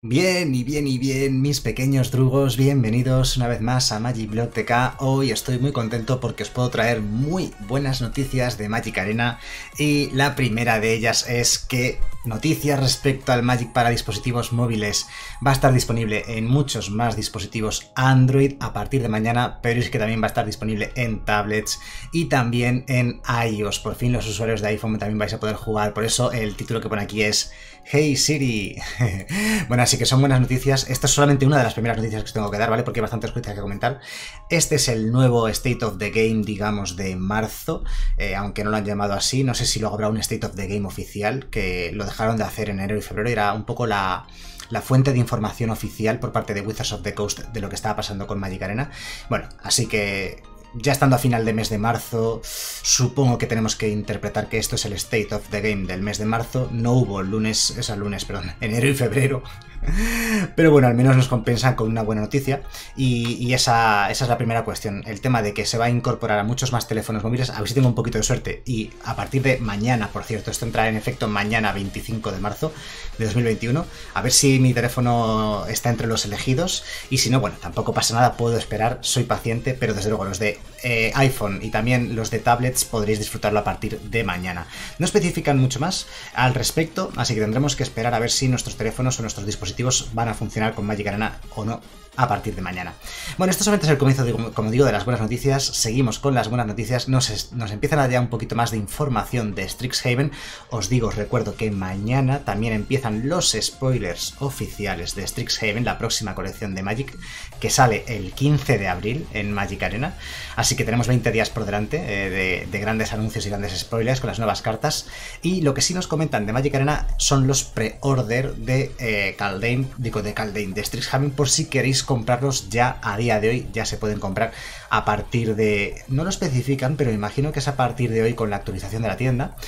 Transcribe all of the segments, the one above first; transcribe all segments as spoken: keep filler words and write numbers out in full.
Bien y bien y bien, mis pequeños drugos, bienvenidos una vez más a Magic Blog T K. Hoy estoy muy contento porque os puedo traer muy buenas noticias de Magic Arena y la primera de ellas es que noticias respecto al Magic para dispositivos móviles. Va a estar disponible en muchos más dispositivos Android a partir de mañana, pero es que también va a estar disponible en tablets y también en iOS. Por fin los usuarios de iPhone también vais a poder jugar, por eso el título que pone aquí es Hey Siri. Bueno, así que son buenas noticias. Esta es solamente una de las primeras noticias que os tengo que dar, ¿vale? Porque hay bastantes noticias que comentar. Este es el nuevo State of the Game, digamos, de marzo, eh, aunque no lo han llamado así. No sé si luego habrá un State of the Game oficial, que lo dejaron de hacer en enero y febrero. Era un poco la... la fuente de información oficial por parte de Wizards of the Coast de lo que estaba pasando con Magic Arena. Bueno, así que ya estando a final de mes de marzo, supongo que tenemos que interpretar que esto es el State of the Game del mes de marzo. No hubo lunes, o sea, lunes, perdón, enero y febrero. Pero bueno, al menos nos compensan con una buena noticia y, y esa, esa es la primera cuestión, el tema de que se va a incorporar a muchos más teléfonos móviles. A ver si tengo un poquito de suerte y a partir de mañana, por cierto, esto entrará en efecto mañana veinticinco de marzo de dos mil veintiuno, a ver si mi teléfono está entre los elegidos y si no, bueno, tampoco pasa nada, puedo esperar, soy paciente, pero desde luego los de eh, iPhone y también los de tablets podréis disfrutarlo a partir de mañana. No especifican mucho más al respecto, así que tendremos que esperar a ver si nuestros teléfonos o nuestros dispositivos van a funcionar con Magic Arena o no a partir de mañana. Bueno, esto solamente es el comienzo, de, como digo, de las buenas noticias. Seguimos con las buenas noticias. Nos, nos empiezan a dar un poquito más de información de Strixhaven. Os digo, os recuerdo que mañana también empiezan los spoilers oficiales de Strixhaven, la próxima colección de Magic, que sale el quince de abril en Magic Arena. Así que tenemos veinte días por delante eh, de, de grandes anuncios y grandes spoilers con las nuevas cartas. Y lo que sí nos comentan de Magic Arena son los pre-order de eh, Kaldheim, digo de Kaldheim, de Strixhaven, por si queréis comprarlos ya a día de hoy. Ya se pueden comprar a partir de... no lo especifican, pero imagino que es a partir de hoy con la actualización de la tienda.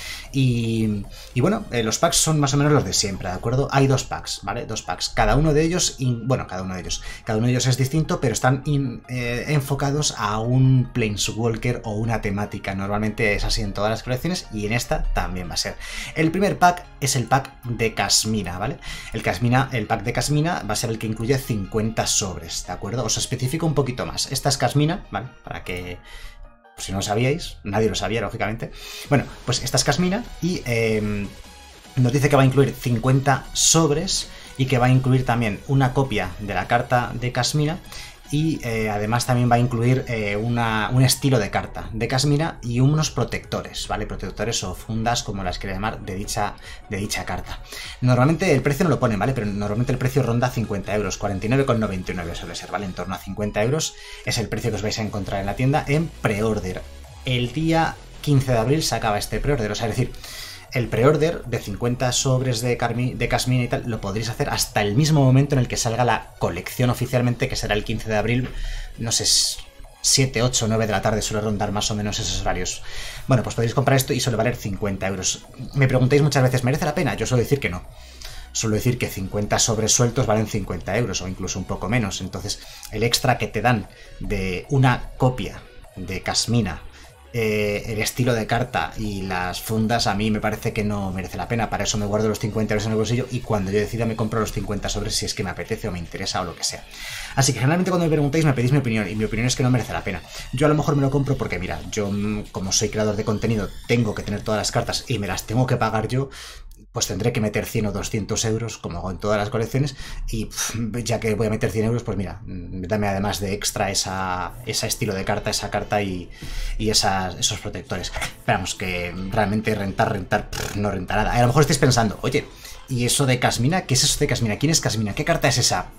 Y, y bueno, eh, los packs son más o menos los de siempre, ¿de acuerdo? Hay dos packs, ¿vale? Dos packs. Cada uno de ellos, in, bueno, cada uno de ellos, cada uno de ellos es distinto, pero están in, eh, enfocados a un Planeswalker o una temática. Normalmente es así en todas las colecciones y en esta también va a ser. El primer pack es el pack de Kasmina, ¿vale? El Kasmina, el pack de Kasmina va a ser el que incluye cincuenta sobres, ¿de acuerdo? Os especifico un poquito más. Esta es Kasmina, ¿vale? Para que, pues, si no lo sabíais, nadie lo sabía, lógicamente. Bueno, pues esta es Kasmina y eh, nos dice que va a incluir cincuenta sobres y que va a incluir también una copia de la carta de Kasmina. Y eh, además también va a incluir eh, una, un estilo de carta de Kasmina y unos protectores, ¿vale? Protectores o fundas, como las quiera llamar, de dicha, de dicha carta. Normalmente el precio no lo ponen, ¿vale? Pero normalmente el precio ronda cincuenta euros, cuarenta y nueve con noventa y nueve suele ser, ¿vale? En torno a cincuenta euros es el precio que os vais a encontrar en la tienda en pre-order. El día quince de abril se acaba este pre-order, o sea, es decir, el pre-order de cincuenta sobres de, de Kasmina y tal lo podréis hacer hasta el mismo momento en el que salga la colección oficialmente, que será el quince de abril, no sé, siete, ocho, nueve de la tarde, suele rondar más o menos esos horarios. Bueno, pues podéis comprar esto y suele valer cincuenta euros. Me preguntáis muchas veces, ¿merece la pena? Yo suelo decir que no. Suelo decir que cincuenta sobres sueltos valen cincuenta euros o incluso un poco menos. Entonces, el extra que te dan de una copia de Kasmina, Eh, el estilo de carta y las fundas, a mí me parece que no merece la pena. Para eso me guardo los cincuenta euros en el bolsillo y cuando yo decida me compro los cincuenta sobres si es que me apetece o me interesa o lo que sea. Así que generalmente cuando me preguntáis me pedís mi opinión y mi opinión es que no merece la pena. Yo a lo mejor me lo compro porque mira, yo como soy creador de contenido tengo que tener todas las cartas y me las tengo que pagar yo. Pues tendré que meter cien o doscientos euros, como hago en todas las colecciones, y pff, ya que voy a meter cien euros, pues mira, dame además de extra esa, esa estilo de carta, esa carta y, y esas, esos protectores. Esperamos que realmente rentar, rentar, pff, no renta nada. A lo mejor estáis pensando, oye, ¿y eso de Kasmina? ¿Qué es eso de Kasmina? ¿Quién es Kasmina? ¿Qué carta es esa?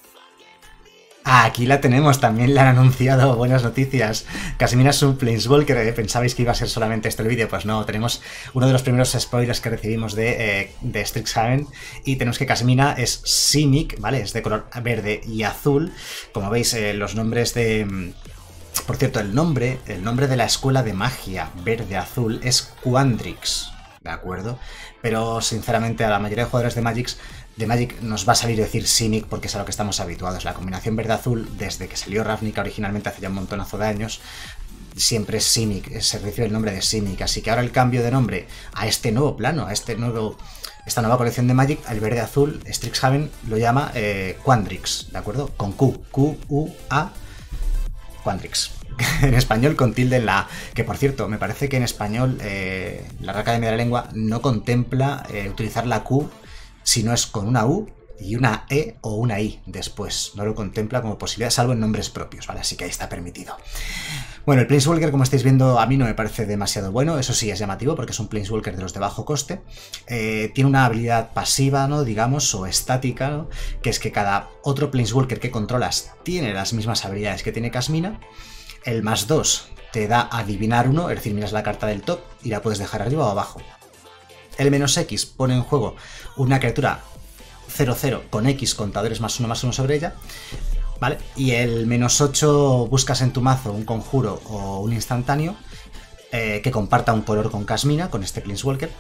Ah, aquí la tenemos, también le han anunciado, buenas noticias. Kasmina es un Planeswalker, ¿eh? ¿Pensabais que iba a ser solamente este el vídeo? Pues no, tenemos uno de los primeros spoilers que recibimos de, eh, de Strixhaven y tenemos que Kasmina es Simic, ¿vale? Es de color verde y azul. Como veis, eh, los nombres de... Por cierto, el nombre, el nombre de la escuela de magia verde-azul es Quandrix, ¿de acuerdo? Pero sinceramente a la mayoría de jugadores de Magic... de Magic nos va a salir decir Simic porque es a lo que estamos habituados. La combinación verde-azul, desde que salió Ravnica originalmente hace ya un montonazo de años, siempre es Simic, se recibe el nombre de Simic. Así que ahora el cambio de nombre a este nuevo plano, a este nuevo esta nueva colección de Magic, el verde azul, Strixhaven lo llama eh, Quandrix, ¿de acuerdo? Con Q, Q, U, A, Quandrix. En español con tilde en la A, que por cierto, me parece que en español eh, la Real Academia de la Lengua no contempla eh, utilizar la Q si no es con una U y una E o una I después. No lo contempla como posibilidad, salvo en nombres propios, ¿vale? Así que ahí está permitido. Bueno, el Planeswalker, como estáis viendo, a mí no me parece demasiado bueno. Eso sí, es llamativo porque es un Planeswalker de los de bajo coste. Eh, tiene una habilidad pasiva, ¿no? Digamos, o estática, ¿no? Que es que cada otro Planeswalker que controlas tiene las mismas habilidades que tiene Kasmina. El más dos te da adivinar uno, es decir, miras la carta del top y la puedes dejar arriba o abajo. El menos X pone en juego una criatura cero cero con X contadores más uno más uno sobre ella, ¿vale? Y el menos ocho buscas en tu mazo un conjuro o un instantáneo eh, que comparta un color con Kasmina, con este Planeswalker,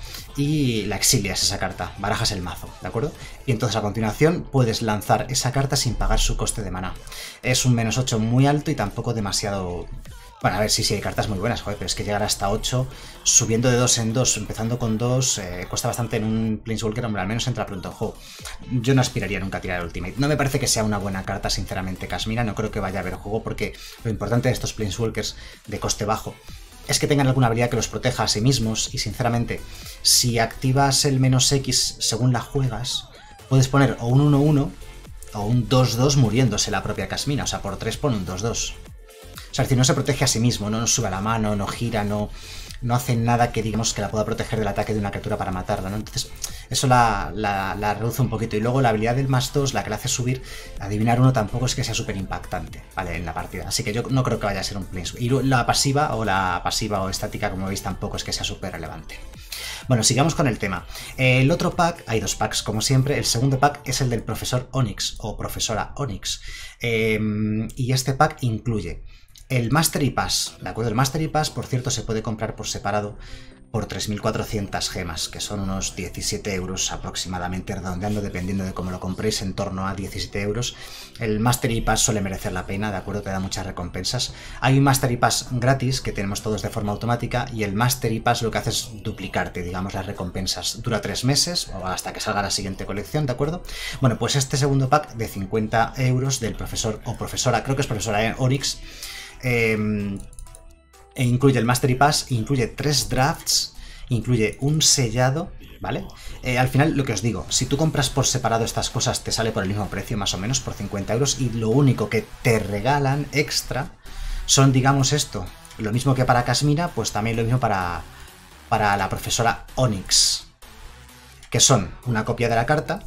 y la exilias esa carta, barajas el mazo, ¿de acuerdo? Y entonces a continuación puedes lanzar esa carta sin pagar su coste de maná. Es un menos ocho muy alto y tampoco demasiado... Bueno, a ver, sí, sí, hay cartas muy buenas, joder, pero es que llegar hasta ocho, subiendo de dos en dos, empezando con dos, eh, cuesta bastante en un Planeswalker, hombre, al menos entra pronto en juego. Yo no aspiraría nunca a tirar Ultimate. No me parece que sea una buena carta, sinceramente, Kasmina, no creo que vaya a haber juego, porque lo importante de estos Planeswalkers de coste bajo es que tengan alguna habilidad que los proteja a sí mismos, y sinceramente, si activas el menos X según la juegas, puedes poner o un uno uno o un dos dos muriéndose la propia Kasmina, o sea, por tres pone un dos dos. O sea, es decir, no se protege a sí mismo, no nos sube a la mano, no gira, no, no hace nada que digamos que la pueda proteger del ataque de una criatura para matarla, ¿no? Entonces, eso la, la, la reduce un poquito. Y luego la habilidad del más dos, la que le hace subir, adivinar uno tampoco es que sea súper impactante, ¿vale? En la partida. Así que yo no creo que vaya a ser un Planeswalker. Y la pasiva o la pasiva o estática, como veis, tampoco es que sea súper relevante. Bueno, sigamos con el tema. El otro pack, hay dos packs como siempre, el segundo pack es el del profesor Onyx o profesora Onyx. Eh, y este pack incluye el Mastery Pass, ¿de acuerdo? El Mastery Pass, por cierto, se puede comprar por separado por tres mil cuatrocientas gemas, que son unos diecisiete euros aproximadamente, redondeando, dependiendo de cómo lo compréis, en torno a diecisiete euros. El Mastery Pass suele merecer la pena, ¿de acuerdo? Te da muchas recompensas. Hay un Mastery Pass gratis, que tenemos todos de forma automática, y el Mastery Pass lo que hace es duplicarte, digamos, las recompensas. Dura tres meses, o hasta que salga la siguiente colección, ¿de acuerdo? Bueno, pues este segundo pack de cincuenta euros del profesor o profesora, creo que es profesora ¿eh? Onyx, Eh, e incluye el Mastery Pass, incluye tres drafts, incluye un sellado, ¿vale? Eh, al final, lo que os digo, si tú compras por separado estas cosas, te sale por el mismo precio, más o menos, por cincuenta euros, y lo único que te regalan extra son, digamos, esto. Lo mismo que para Kasmina, pues también lo mismo para, para la profesora Onyx, que son una copia de la carta,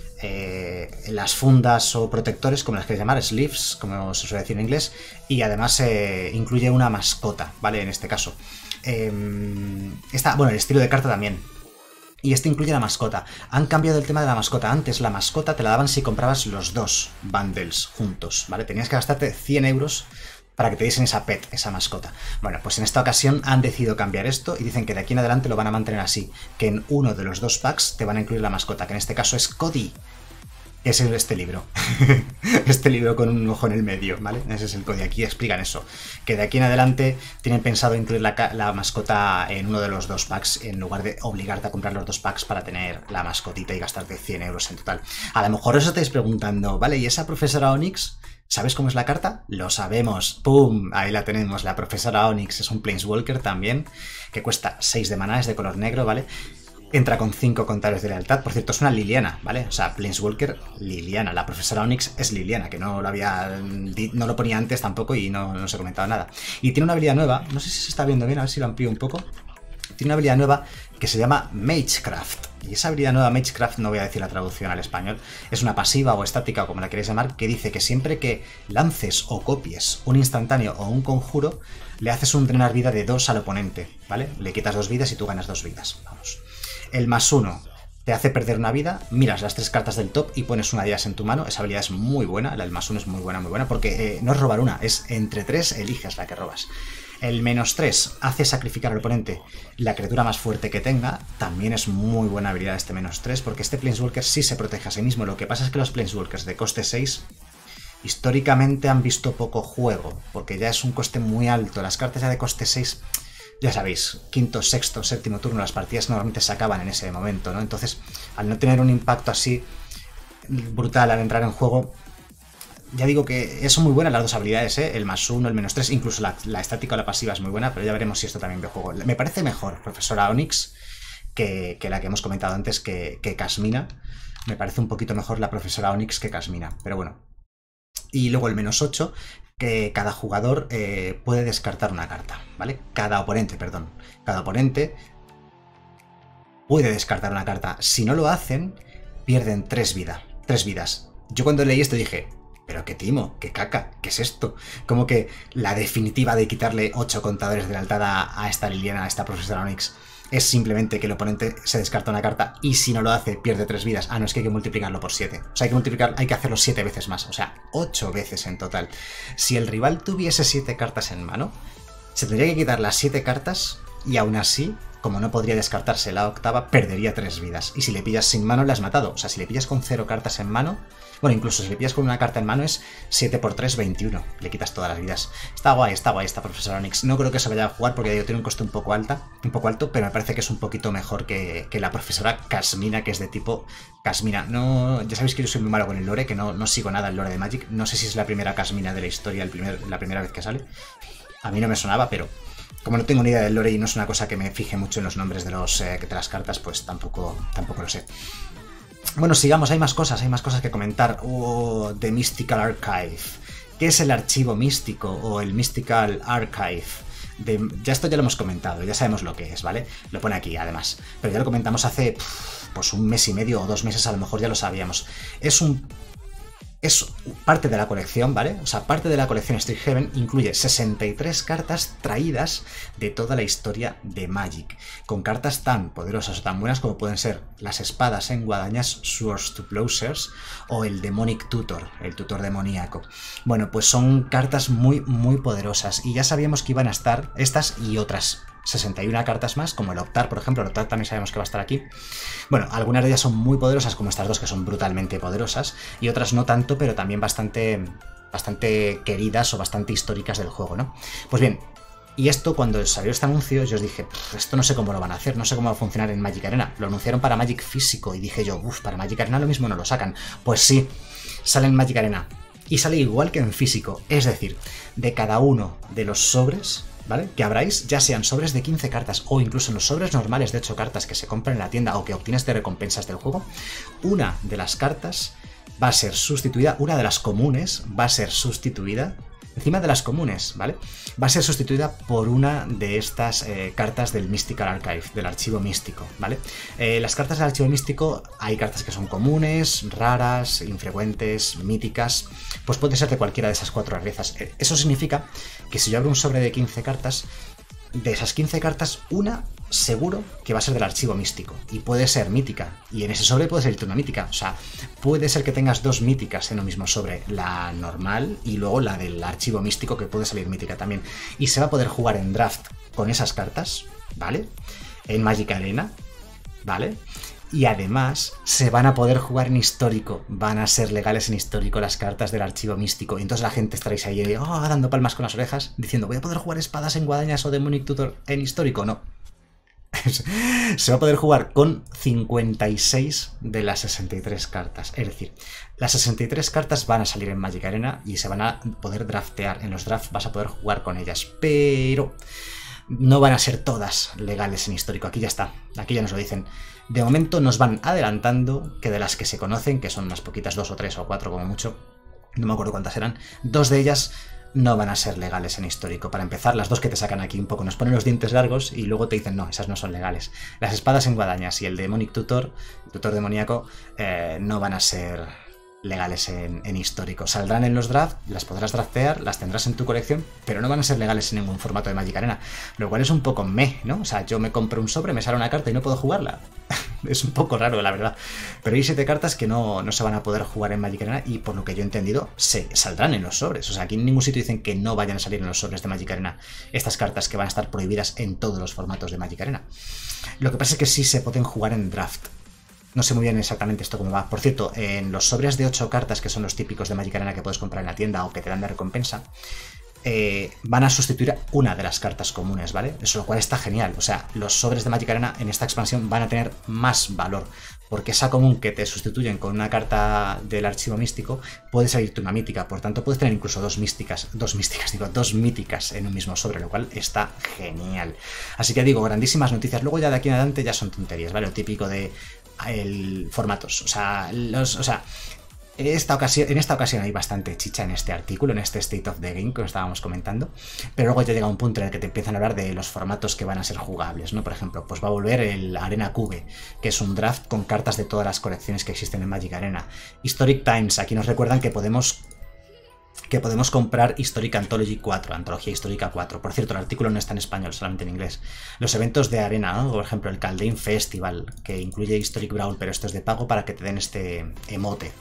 Eh, las fundas o protectores, como las queréis llamar, sleeves, como se suele decir en inglés, y además eh, incluye una mascota, ¿vale? En este caso. Eh, esta, bueno, el estilo de carta también. Y este incluye la mascota. Han cambiado el tema de la mascota. Antes la mascota te la daban si comprabas los dos bundles juntos, ¿vale? Tenías que gastarte cien euros para que te diesen esa pet, esa mascota. Bueno, pues en esta ocasión han decidido cambiar esto y dicen que de aquí en adelante lo van a mantener así, que en uno de los dos packs te van a incluir la mascota, que en este caso es Cody, que es este libro. Este libro con un ojo en el medio, ¿vale? Ese es el Cody. Aquí explican eso, que de aquí en adelante tienen pensado incluir la, la mascota en uno de los dos packs, en lugar de obligarte a comprar los dos packs para tener la mascotita y gastarte cien euros en total. A lo mejor os estáis preguntando, ¿vale? ¿Y esa profesora Onyx? ¿Sabes cómo es la carta? Lo sabemos. ¡Pum! Ahí la tenemos. La profesora Onyx es un Planeswalker también, que cuesta seis de maná, es de color negro, ¿vale? Entra con cinco contadores de lealtad. Por cierto, es una Liliana, ¿vale? O sea, Planeswalker Liliana. La profesora Onyx es Liliana, que no lo había... no lo ponía antes tampoco y no, no se comentaba nada. Y tiene una habilidad nueva. No sé si se está viendo bien, a ver si lo amplío un poco. Tiene una habilidad nueva que se llama Magecraft. Y esa habilidad nueva, Magecraft, no voy a decir la traducción al español, es una pasiva o estática, o como la queréis llamar, que dice que siempre que lances o copies un instantáneo o un conjuro, le haces un drenar vida de dos al oponente, ¿vale? Le quitas dos vidas y tú ganas dos vidas, vamos. El más uno te hace perder una vida, miras las tres cartas del top y pones una de ellas en tu mano. Esa habilidad es muy buena, la del más uno es muy buena, muy buena, porque eh, no es robar una, es entre tres eliges la que robas. El menos tres hace sacrificar al oponente la criatura más fuerte que tenga. También es muy buena habilidad este menos tres, porque este Planeswalker sí se protege a sí mismo. Lo que pasa es que los Planeswalkers de coste seis históricamente han visto poco juego, porque ya es un coste muy alto. Las cartas ya de coste seis ya sabéis, quinto, sexto, séptimo turno, las partidas normalmente se acaban en ese momento, ¿no? Entonces, al no tener un impacto así brutal al entrar en juego, ya digo que son muy buenas las dos habilidades, ¿eh? El más uno, el menos tres, incluso la, la estática o la pasiva es muy buena, pero ya veremos si esto también ve juego. Me parece mejor Profesora Onyx que, que la que hemos comentado antes, que, que Kasmina. Me parece un poquito mejor la Profesora Onyx que Kasmina, pero bueno. Y luego el menos ocho, que cada jugador eh, puede descartar una carta, ¿vale? Cada oponente, perdón. Cada oponente puede descartar una carta. Si no lo hacen, pierden tres vida, tres vidas. Yo cuando leí esto dije, pero qué timo, qué caca, ¿qué es esto? Como que la definitiva de quitarle ocho contadores de lealtad a, a esta Liliana, a esta Profesora Onyx, es simplemente que el oponente se descarta una carta y si no lo hace pierde tres vidas. Ah, no, es que hay que multiplicarlo por siete. O sea, hay que multiplicar, hay que hacerlo siete veces más. O sea, ocho veces en total. Si el rival tuviese siete cartas en mano, se tendría que quitar las siete cartas y aún así, como no podría descartarse la octava, perdería tres vidas. Y si le pillas sin mano, la has matado. O sea, si le pillas con cero cartas en mano... Bueno, incluso si le pillas con una carta en mano es siete por tres, veintiuno. Le quitas todas las vidas. Está guay, está guay esta Profesora Onyx. No creo que se vaya a jugar porque digo, tiene un coste un poco alta, un poco alto, pero me parece que es un poquito mejor que, que la Profesora Kasmina, que es de tipo Kasmina. No, ya sabéis que yo soy muy malo con el lore, que no, no sigo nada el lore de Magic. No sé si es la primera Kasmina de la historia, el primer, la primera vez que sale. A mí no me sonaba, pero como no tengo ni idea del lore y no es una cosa que me fije mucho en los nombres de, los, eh, de las cartas, pues tampoco, tampoco lo sé. Bueno, sigamos, hay más cosas, hay más cosas que comentar. Oh, The Mystical Archive. ¿Qué es el archivo místico o el Mystical Archive? De, ya esto ya lo hemos comentado, ya sabemos lo que es, ¿vale? Lo pone aquí, además. Pero ya lo comentamos hace pues un mes y medio o dos meses, a lo mejor ya lo sabíamos. Es un... Es parte de la colección, ¿vale? O sea, parte de la colección Strixhaven incluye sesenta y tres cartas traídas de toda la historia de Magic, con cartas tan poderosas o tan buenas como pueden ser las espadas en guadañas Swords to Plowshares o el Demonic Tutor, el tutor demoníaco. Bueno, pues son cartas muy, muy poderosas y ya sabíamos que iban a estar estas y otras sesenta y una cartas más, como el Optar, por ejemplo. El Optar también sabemos que va a estar aquí. Bueno, algunas de ellas son muy poderosas, como estas dos que son brutalmente poderosas, y otras no tanto, pero también bastante, bastante queridas o bastante históricas del juego, ¿no? Pues bien, y esto cuando salió este anuncio, yo os dije, esto no sé cómo lo van a hacer, no sé cómo va a funcionar en Magic Arena. Lo anunciaron para Magic físico y dije yo, uff, para Magic Arena lo mismo no lo sacan. Pues sí, sale en Magic Arena. Y sale igual que en físico, es decir, de cada uno de los sobres, ¿vale?, que abráis, ya sean sobres de quince cartas o incluso en los sobres normales de ocho cartas que se compran en la tienda o que obtienes de recompensas del juego, una de las cartas va a ser sustituida, una de las comunes va a ser sustituida, encima de las comunes, ¿vale?, va a ser sustituida por una de estas eh, cartas del Mystical Archive, del archivo místico, ¿vale? Eh, las cartas del archivo místico, hay cartas que son comunes, raras, infrecuentes, míticas, pues puede ser de cualquiera de esas cuatro rarezas. Eso significa que si yo abro un sobre de quince cartas, de esas quince cartas, una seguro que va a ser del archivo místico y puede ser mítica, y en ese sobre puede salir una mítica. O sea, puede ser que tengas dos míticas en un mismo sobre, la normal y luego la del archivo místico, que puede salir mítica también, y se va a poder jugar en draft con esas cartas, ¿vale?, en Magic Arena, ¿vale?, y además se van a poder jugar en histórico, van a ser legales en histórico las cartas del archivo místico, y entonces la gente estaréis ahí oh, dando palmas con las orejas, diciendo, ¿voy a poder jugar espadas en guadañas o Demonic Tutor en histórico? No. Se va a poder jugar con cincuenta y seis de las sesenta y tres cartas, es decir, las sesenta y tres cartas van a salir en Magic Arena y se van a poder draftear, en los drafts vas a poder jugar con ellas, pero no van a ser todas legales en histórico, aquí ya está, aquí ya nos lo dicen. De momento nos van adelantando que de las que se conocen, que son unas poquitas, dos o tres o cuatro como mucho, no me acuerdo cuántas eran, dos de ellas no van a ser legales en histórico. Para empezar, las dos que te sacan aquí un poco, nos ponen los dientes largos y luego te dicen, no, esas no son legales. Las espadas en guadañas y el Demonic Tutor, el tutor demoníaco, eh, no van a ser legales en, en histórico. Saldrán en los drafts, las podrás draftear, las tendrás en tu colección, pero no van a ser legales en ningún formato de Magic Arena, lo cual es un poco meh, ¿no? O sea, yo me compro un sobre, me sale una carta y no puedo jugarla. Es un poco raro, la verdad. Pero hay siete cartas que no, no se van a poder jugar en Magic Arena y por lo que yo he entendido, se saldrán en los sobres. O sea, aquí en ningún sitio dicen que no vayan a salir en los sobres de Magic Arena estas cartas que van a estar prohibidas en todos los formatos de Magic Arena. Lo que pasa es que sí se pueden jugar en draft. No sé muy bien exactamente esto cómo va. Por cierto, en los sobres de ocho cartas, que son los típicos de Magic Arena que puedes comprar en la tienda o que te dan de recompensa, eh, van a sustituir una de las cartas comunes, ¿vale? Eso lo cual está genial. O sea, los sobres de Magic Arena en esta expansión van a tener más valor, porque esa común que te sustituyen con una carta del archivo místico puede salirte una mítica, por tanto puedes tener incluso dos místicas, dos místicas, digo, dos míticas en un mismo sobre, lo cual está genial. Así que digo, grandísimas noticias. Luego ya de aquí en adelante ya son tonterías, ¿vale? Lo típico de el formatos, o sea, los, o sea, Esta ocasión, en esta ocasión hay bastante chicha en este artículo, en este State of the Game que estábamos comentando, pero luego ya llega un punto en el que te empiezan a hablar de los formatos que van a ser jugables, ¿no? Por ejemplo, pues va a volver el Arena Cube, que es un draft con cartas de todas las colecciones que existen en Magic Arena. Historic Times, aquí nos recuerdan que podemos que podemos comprar Historic Anthology cuatro, Antología Histórica cuatro. Por cierto, el artículo no está en español, solamente en inglés. Los eventos de arena, ¿no? Por ejemplo, el Kaldheim Festival, que incluye Historic Brawl, pero esto es de pago para que te den este emote.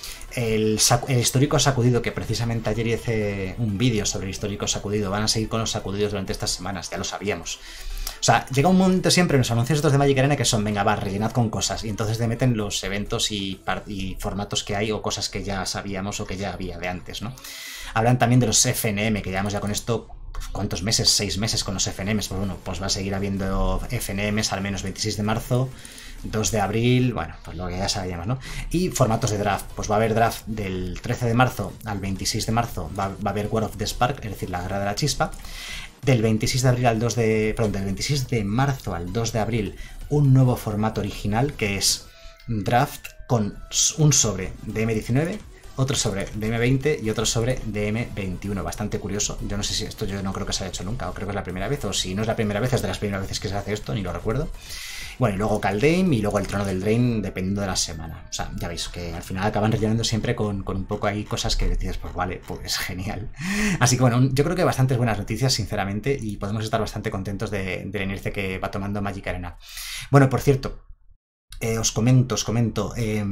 El, el histórico sacudido, que precisamente ayer hice un vídeo sobre el histórico sacudido. Van a seguir con los sacudidos durante estas semanas, ya lo sabíamos. O sea, llega un momento siempre en los anuncios estos de Magic Arena que son, venga, va, rellenad con cosas. Y entonces te meten los eventos y, y formatos que hay o cosas que ya sabíamos o que ya había de antes, ¿no? Hablan también de los F N M, que llevamos ya con esto, ¿cuántos meses? Seis meses con los F N Ms. Pues bueno, pues va a seguir habiendo F N Ms al menos veintiséis de marzo. dos de abril, bueno, pues lo que ya sabíamos, ¿no? Y formatos de draft, pues va a haber draft del trece de marzo al veintiséis de marzo, va, va a haber War of the Spark, es decir, la guerra de la chispa. Del veintiséis de abril al dos de... perdón, del veintiséis de marzo al dos de abril, un nuevo formato original que es draft con un sobre de eme diecinueve, otro sobre de eme veinte y otro sobre de eme veintiuno. Bastante curioso. Yo no sé si esto yo no creo que se haya hecho nunca, o creo que es la primera vez, o si no es la primera vez, es de las primeras veces que se hace esto, ni lo recuerdo. Bueno, y luego Kaldheim y luego el Trono del Drain, dependiendo de la semana. O sea, ya veis que al final acaban rellenando siempre con, con un poco ahí cosas que dices, pues vale, pues genial. Así que bueno, yo creo que bastantes buenas noticias, sinceramente, y podemos estar bastante contentos de, de la inercia que va tomando Magic Arena. Bueno, por cierto, eh, os comento, os comento... Eh,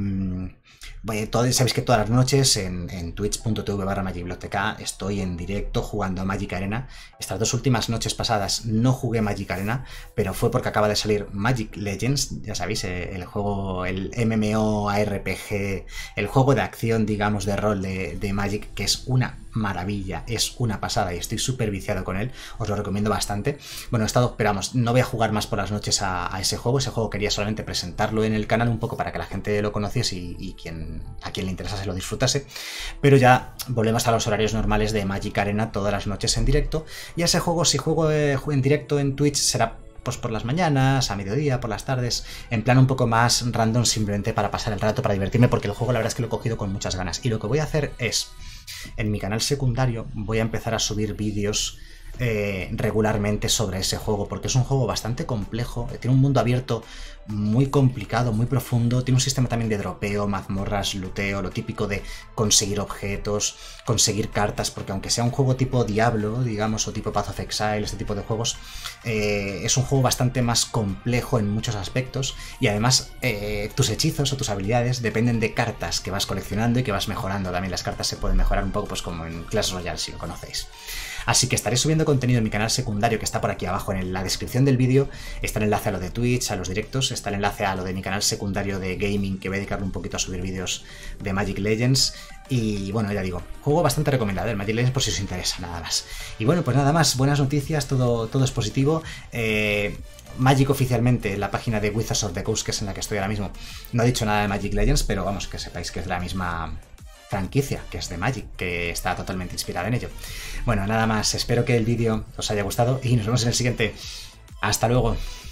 Todo, sabéis que todas las noches en, en twitch.tv barra magicblogtk estoy en directo jugando a Magic Arena. Estas dos últimas noches pasadas no jugué Magic Arena, pero fue porque acaba de salir Magic Legends, ya sabéis, el juego, el eme eme o a erre pe ge, el juego de acción, digamos, de rol de, de Magic, que es una maravilla, es una pasada y estoy súper viciado con él, os lo recomiendo bastante. Bueno, he estado, pero vamos, no voy a jugar más por las noches a, a ese juego, ese juego quería solamente presentarlo en el canal un poco para que la gente lo conociese y, y quien, a quien le interesase lo disfrutase, pero ya volvemos a los horarios normales de Magic Arena todas las noches en directo, y ese juego, si juego en directo en Twitch, será pues por las mañanas, a mediodía, por las tardes, en plan un poco más random, simplemente para pasar el rato, para divertirme, porque el juego la verdad es que lo he cogido con muchas ganas, y lo que voy a hacer es, en mi canal secundario, voy a empezar a subir vídeos eh, regularmente sobre ese juego, porque es un juego bastante complejo, tiene un mundo abierto muy complicado, muy profundo, tiene un sistema también de dropeo, mazmorras, looteo, lo típico de conseguir objetos, conseguir cartas, porque aunque sea un juego tipo Diablo, digamos, o tipo Path of Exile, este tipo de juegos, eh, es un juego bastante más complejo en muchos aspectos, y además eh, tus hechizos o tus habilidades dependen de cartas que vas coleccionando y que vas mejorando. También las cartas se pueden mejorar un poco, pues como en Clash Royale, si lo conocéis. Así que estaré subiendo contenido en mi canal secundario, que está por aquí abajo en la descripción del vídeo. Está el enlace a lo de Twitch, a los directos, está el enlace a lo de mi canal secundario de gaming, que voy a dedicarle un poquito a subir vídeos de Magic Legends. Y bueno, ya digo, juego bastante recomendado, el Magic Legends, por si os interesa, nada más. Y bueno, pues nada más, buenas noticias, todo, todo es positivo. Eh... Magic oficialmente, la página de Wizards of the Coast, que es en la que estoy ahora mismo, no ha dicho nada de Magic Legends, pero vamos, que sepáis que es la misma franquicia, que es de Magic, que está totalmente inspirada en ello. Bueno, nada más, espero que el vídeo os haya gustado y nos vemos en el siguiente. Hasta luego.